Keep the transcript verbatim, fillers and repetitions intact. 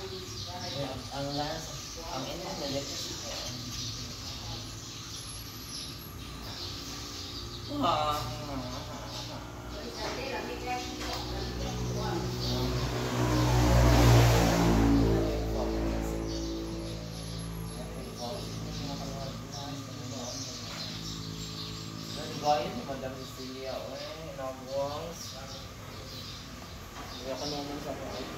Ang lasa, ang ina na dito. Ah. Gaya ni Madam Cecilia, eh, nagwas. Kaya ka naman sa mga